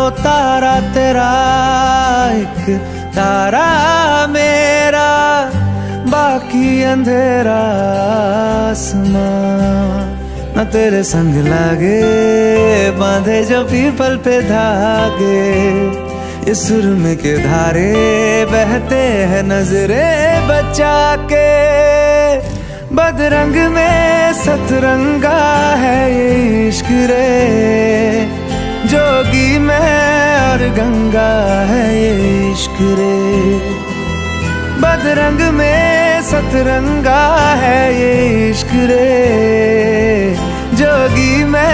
तारा तेरा एक तारा मेरा, बाकी अंधेरा आसमां। न तेरे संग लागे बांधे जो पीपल पे धागे, ये सुरमे के धारे बहते हैं नजरे बचा के। बदरंग में सतरंगा है ये इश्क रे, जोगी में और गंगा है ये इश्क रे। बदरंग में सतरंगा है ये इश्क रे, जोगी में